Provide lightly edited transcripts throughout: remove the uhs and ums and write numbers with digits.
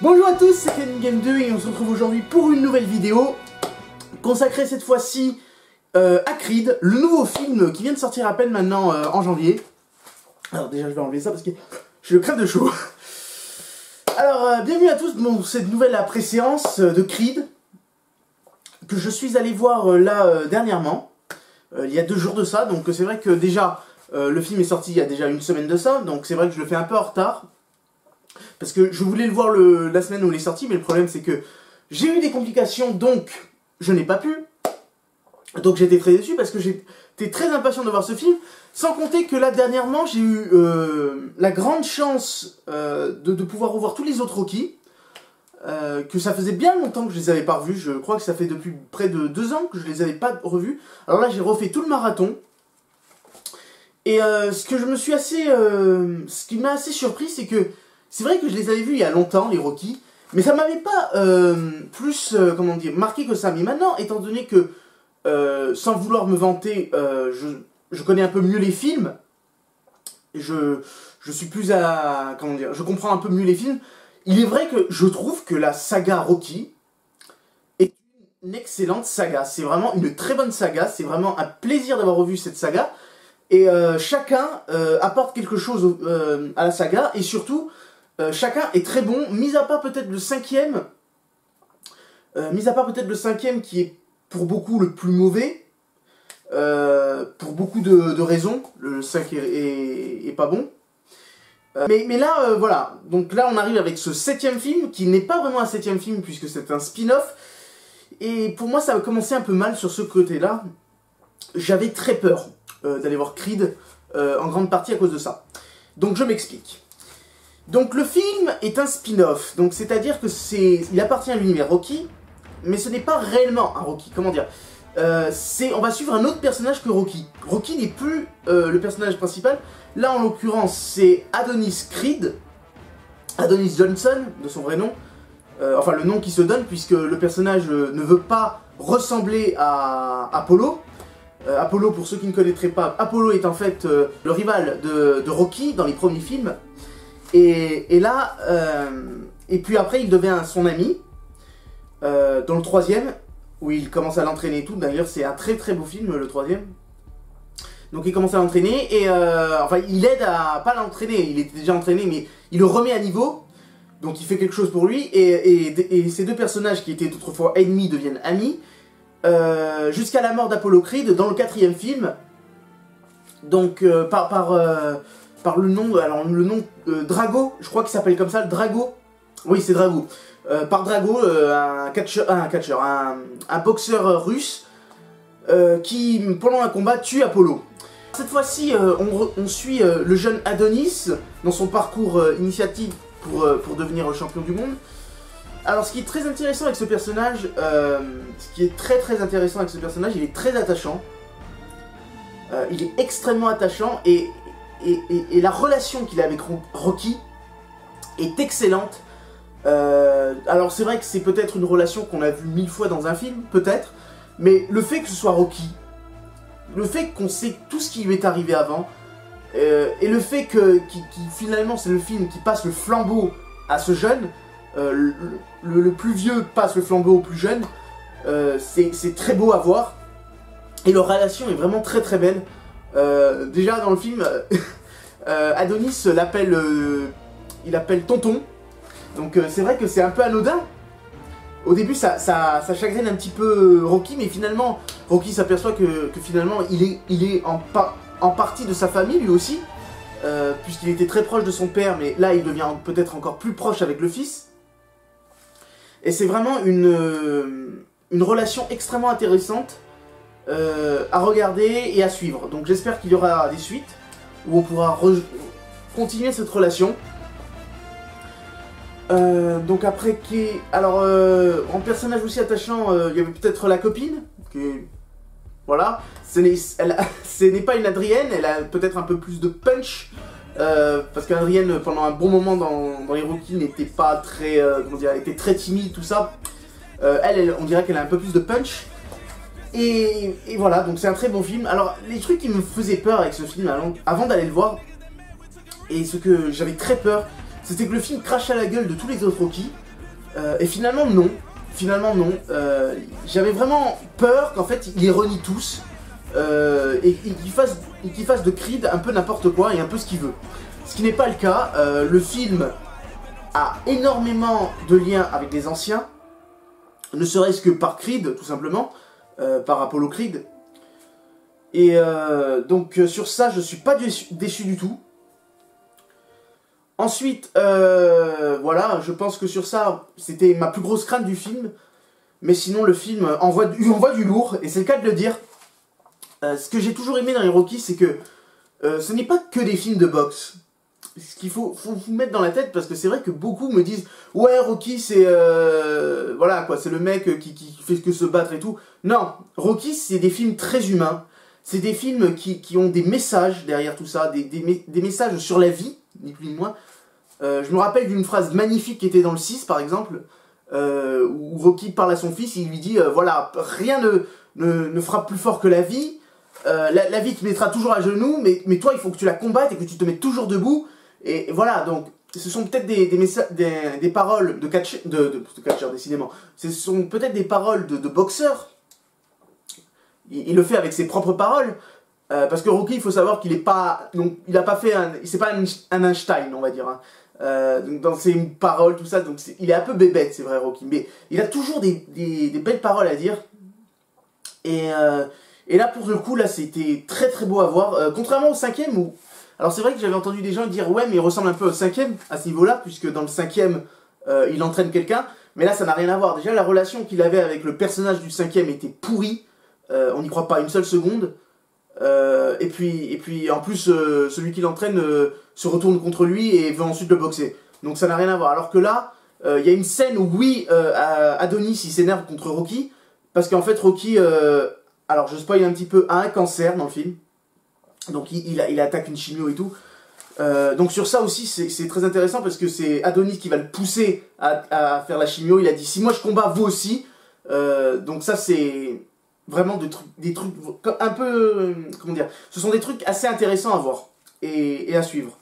Bonjour à tous, c'est KenGame2 et on se retrouve aujourd'hui pour une nouvelle vidéo consacrée cette fois-ci à Creed, le nouveau film qui vient de sortir à peine maintenant en janvier. Alors déjà je vais enlever ça parce que je crève de chaud. Alors bienvenue à tous pour cette nouvelle préséance de Creed que je suis allé voir là dernièrement, il y a 2 jours de ça, donc c'est vrai que déjà le film est sorti il y a déjà une semaine de ça, donc c'est vrai que je le fais un peu en retard. Parce que je voulais le voir la semaine où il est sorti, mais le problème c'est que j'ai eu des complications, donc je n'ai pas pu. Donc j'étais très déçu parce que j'étais très impatient de voir ce film. Sans compter que là dernièrement j'ai eu la grande chance de pouvoir revoir tous les autres Rocky. Que ça faisait bien longtemps que je les avais pas revus. Je crois que ça fait depuis près de 2 ans que je les avais pas revus. Alors là j'ai refait tout le marathon. Et ce qui m'a assez surpris, c'est que c'est vrai que je les avais vus il y a longtemps, les Rocky, mais ça m'avait pas plus, comment dire, marqué que ça. Mais maintenant, étant donné que, sans vouloir me vanter, je connais un peu mieux les films, je suis plus à, comment dire, je comprends un peu mieux les films, il est vrai que je trouve que la saga Rocky est une excellente saga. C'est vraiment une très bonne saga, c'est vraiment un plaisir d'avoir revu cette saga, et chacun apporte quelque chose à la saga, et surtout, chacun est très bon, mis à part peut-être le cinquième, qui est pour beaucoup le plus mauvais, pour beaucoup de raisons, le 5 est pas bon. Mais là, voilà, donc là on arrive avec ce 7e film, qui n'est pas vraiment un 7e film puisque c'est un spin-off, et pour moi ça a commencé un peu mal sur ce côté-là. J'avais très peur d'aller voir Creed, en grande partie à cause de ça. Donc je m'explique. Donc le film est un spin-off, donc c'est-à-dire que il appartient à l'univers Rocky, mais ce n'est pas réellement un Rocky, comment dire, on va suivre un autre personnage que Rocky. Rocky n'est plus le personnage principal, là en l'occurrence c'est Adonis Creed, Adonis Johnson, de son vrai nom, enfin le nom qui se donne puisque le personnage ne veut pas ressembler à Apollo. Apollo, pour ceux qui ne connaîtraient pas, Apollo est en fait le rival de Rocky dans les premiers films. Et là, et puis après il devient son ami, dans le 3e, où il commence à l'entraîner et tout. D'ailleurs c'est un très très beau film, le 3e. Donc il commence à l'entraîner, et enfin il aide à, pas l'entraîner, il était déjà entraîné, mais il le remet à niveau. Donc il fait quelque chose pour lui, et ces 2 personnages qui étaient autrefois ennemis deviennent amis, jusqu'à la mort d'Apollo Creed dans le 4e film. Donc par le nom, alors le nom Drago, je crois qu'il s'appelle comme ça, le Drago. Oui, c'est Drago. Par Drago, un boxeur russe qui, pendant un combat, tue Apollo. Cette fois-ci, on suit le jeune Adonis dans son parcours initiatique pour devenir champion du monde. Alors, ce qui est très intéressant avec ce personnage, il est très attachant. Il est extrêmement attachant, et la relation qu'il a avec Rocky est excellente. Alors c'est vrai que c'est peut-être une relation qu'on a vue 1000 fois dans un film, peut-être, mais le fait que ce soit Rocky, le fait qu'on sait tout ce qui lui est arrivé avant, et le fait que finalement c'est le film qui passe le flambeau à ce jeune, le plus vieux passe le flambeau au plus jeune, c'est très beau à voir, et leur relation est vraiment très très belle. Déjà dans le film, Adonis il appelle tonton, donc c'est vrai que c'est un peu anodin. Au début ça chagrine un petit peu Rocky, mais finalement Rocky s'aperçoit que finalement il est en partie de sa famille lui aussi, puisqu'il était très proche de son père, mais là il devient peut-être encore plus proche avec le fils. Et c'est vraiment une relation extrêmement intéressante à regarder et à suivre. Donc j'espère qu'il y aura des suites où on pourra continuer cette relation. Donc après, alors en personnage aussi attachant, il y avait peut-être la copine, voilà, ce n'est pas une Adrienne, elle a peut-être un peu plus de punch, parce qu'Adrienne pendant un bon moment dans les Rocky n'était pas très, comment dire, elle était très timide, tout ça. On dirait qu'elle a un peu plus de punch. Et voilà, donc c'est un très bon film. Alors les trucs qui me faisaient peur avec ce film avant d'aller le voir, et ce que j'avais très peur, c'était que le film crache à la gueule de tous les autres Rocky. Et finalement non. Finalement non. J'avais vraiment peur qu'en fait il les renie tous. Et qu'il fasse de Creed un peu n'importe quoi et un peu ce qu'il veut. Ce qui n'est pas le cas. Le film a énormément de liens avec les anciens. Ne serait-ce que par Creed, tout simplement. Par Apollo Creed. Et donc sur ça, je suis pas déçu du tout. Ensuite, voilà, je pense que sur ça, c'était ma plus grosse crainte du film. Mais sinon, le film envoie du lourd, et c'est le cas de le dire. Ce que j'ai toujours aimé dans les Rocky, c'est que ce n'est pas que des films de boxe. Ce qu'il faut vous mettre dans la tête, parce que c'est vrai que beaucoup me disent « Ouais, Rocky, c'est voilà, quoi, c'est le mec qui fait que se battre et tout. » Non, Rocky, c'est des films très humains. C'est des films qui ont des messages derrière tout ça, des messages sur la vie, ni plus ni moins. Je me rappelle d'une phrase magnifique qui était dans le 6, par exemple, où Rocky parle à son fils, il lui dit voilà, rien ne frappe plus fort que la vie. La vie te mettra toujours à genoux, mais toi, il faut que tu la combattes et que tu te mettes toujours debout. Et voilà, donc, ce sont peut-être des paroles de catcheur, décidément. Ce sont peut-être des paroles de boxeur. Il le fait avec ses propres paroles. Parce que Rocky, il faut savoir qu'il n'est pas... Donc, il a pas fait c'est pas un Einstein, on va dire. Hein. Donc, dans ses paroles, tout ça, donc il est un peu bébête, c'est vrai, Rocky. Mais il a toujours des belles paroles à dire. Et là, pour le coup, là, c'était très très beau à voir. Contrairement au 5e, où... Alors, c'est vrai que j'avais entendu des gens dire « Ouais, mais il ressemble un peu au 5e à ce niveau-là, puisque dans le 5e, il entraîne quelqu'un. » Mais là, ça n'a rien à voir. Déjà, la relation qu'il avait avec le personnage du 5e était pourrie. On n'y croit pas une seule seconde. Et puis en plus, celui qui l'entraîne se retourne contre lui et veut ensuite le boxer. Donc ça n'a rien à voir. Alors que là, il y a une scène où oui, Adonis il s'énerve contre Rocky. Parce qu'en fait, Rocky, alors je spoil un petit peu, a un cancer dans le film. Donc il attaque une chimio et tout. Donc sur ça aussi, c'est très intéressant parce que c'est Adonis qui va le pousser à faire la chimio. Il a dit, si moi je combats, vous aussi. Donc ça c'est... Vraiment des trucs un peu, comment dire, ce sont des trucs assez intéressants à voir et à suivre.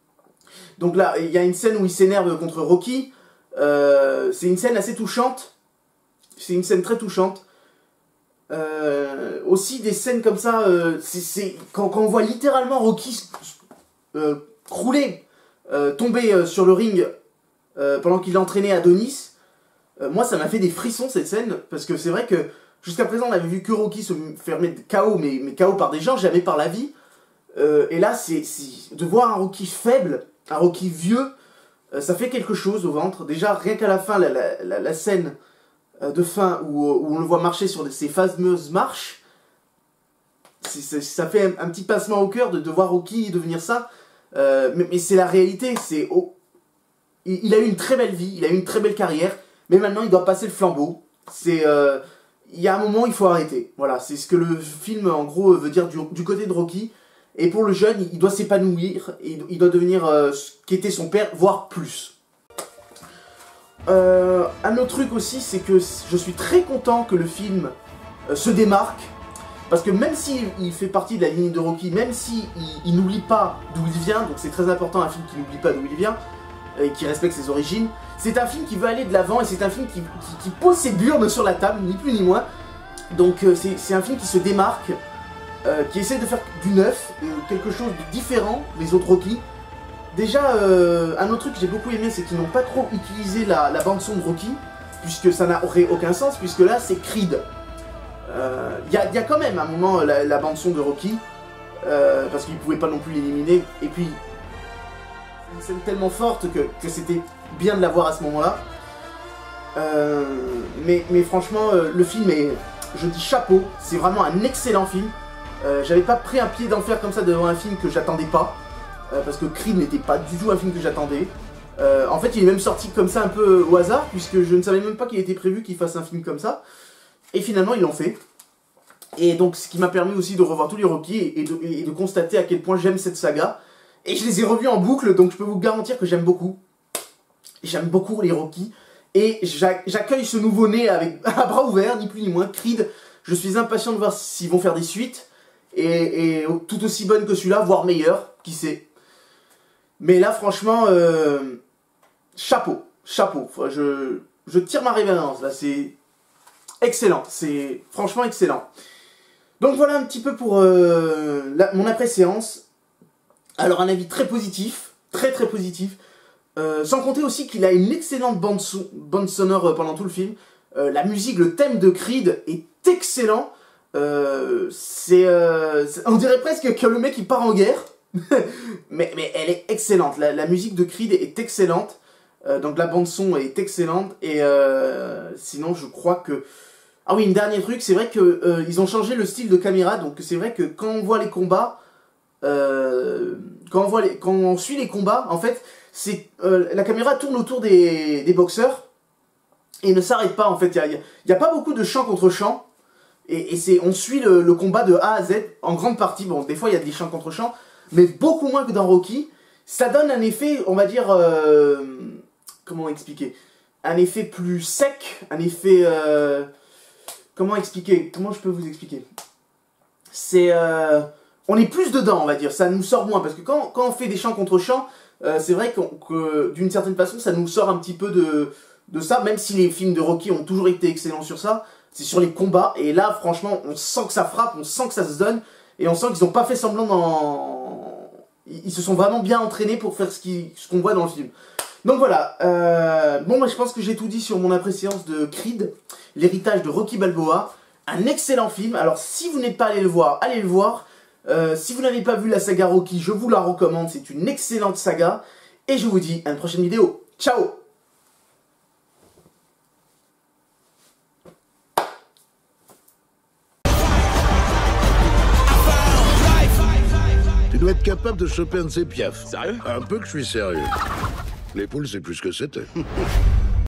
Donc là, il y a une scène où il s'énerve contre Rocky, c'est une scène assez touchante, c'est une scène très touchante. Aussi des scènes comme ça, quand on voit littéralement Rocky crouler, tomber sur le ring pendant qu'il entraînait Adonis, moi ça m'a fait des frissons cette scène, parce que c'est vrai que jusqu'à présent, on avait vu que Rocky se faire mettre KO, mais KO par des gens, jamais par la vie. Et là, de voir un Rocky faible, un Rocky vieux, ça fait quelque chose au ventre. Déjà, rien qu'à la fin, la scène de fin où on le voit marcher sur ces fameuses marches, ça fait un petit pincement au cœur de voir Rocky devenir ça. Mais c'est la réalité. Il a eu une très belle vie, il a eu une très belle carrière, mais maintenant, il doit passer le flambeau. Il y a un moment, il faut arrêter. Voilà, c'est ce que le film, en gros, veut dire du côté de Rocky. Et pour le jeune, il doit s'épanouir, et il doit devenir ce qu'était son père, voire plus. Un autre truc aussi, c'est que je suis très content que le film se démarque. Parce que même s'il fait partie de la ligne de Rocky, même s'il n'oublie pas d'où il vient, donc c'est très important un film qui n'oublie pas d'où il vient, et qui respecte ses origines, c'est un film qui veut aller de l'avant et c'est un film qui pose ses burnes sur la table, ni plus ni moins. Donc c'est un film qui se démarque, qui essaie de faire du neuf, quelque chose de différent des autres Rocky. Déjà, un autre truc que j'ai beaucoup aimé, c'est qu'ils n'ont pas trop utilisé la bande-son de Rocky, puisque ça n'aurait aucun sens, puisque là c'est Creed. Il y a quand même à un moment la bande-son de Rocky, parce qu'ils ne pouvaient pas non plus l'éliminer, et puis c'est une scène tellement forte que c'était bien de la voir à ce moment-là. Mais franchement, le film est, je dis chapeau, c'est vraiment un excellent film. J'avais pas pris un pied d'enfer comme ça devant un film que j'attendais pas, parce que Creed n'était pas du tout un film que j'attendais. En fait, il est même sorti comme ça un peu au hasard, puisque je ne savais même pas qu'il était prévu qu'il fasse un film comme ça. Et finalement, ils l'ont fait. Et donc, ce qui m'a permis aussi de revoir tous les Rocky et de constater à quel point j'aime cette saga. Et je les ai revus en boucle, donc je peux vous garantir que j'aime beaucoup. J'aime beaucoup les Rocky. Et j'accueille ce nouveau-né avec à bras ouverts, ni plus ni moins. Creed, je suis impatient de voir s'ils vont faire des suites. Et tout aussi bonnes que celui-là, voire meilleures, qui sait. Mais là, franchement, chapeau. Chapeau. je tire ma révérence, là, c'est excellent, c'est franchement excellent. Donc voilà un petit peu pour mon après-séance. Alors un avis très positif, très positif. Sans compter aussi qu'il a une excellente bande sonore pendant tout le film. La musique, le thème de Creed est excellent. On dirait presque que le mec il part en guerre. mais elle est excellente. La musique de Creed est excellente. Donc la bande son est excellente. Et sinon je crois que... Ah oui, un dernier truc, c'est vrai que ils ont changé le style de caméra. Donc c'est vrai que quand on voit les combats... quand on suit les combats, en fait, la caméra tourne autour des boxeurs et ne s'arrête pas. En fait, il n'y a pas beaucoup de champ contre champ et on suit le combat de A à Z en grande partie. Bon, des fois il y a des champs contre champs, mais beaucoup moins que dans Rocky. Ça donne un effet, on va dire, comment expliquer, un effet plus sec, un effet, comment je peux vous expliquer? C'est on est plus dedans, on va dire, ça nous sort moins, parce que quand on fait des champs contre champs, c'est vrai que d'une certaine façon, ça nous sort un petit peu de ça, même si les films de Rocky ont toujours été excellents sur ça, c'est sur les combats, et là, franchement, on sent que ça frappe, on sent que ça se donne, et on sent qu'ils n'ont pas fait semblant Ils se sont vraiment bien entraînés pour faire ce qu'on voit dans le film. Donc voilà, bon, moi je pense que j'ai tout dit sur mon après-séance de Creed, l'héritage de Rocky Balboa, un excellent film. Alors si vous n'êtes pas allé le voir, allez le voir. Si vous n'avez pas vu la saga Rocky, je vous la recommande, c'est une excellente saga. Et je vous dis à une prochaine vidéo. Ciao! Tu dois être capable de choper un de ces piafs. Sérieux? Un peu que je suis sérieux. Les poules, c'est plus ce que c'était.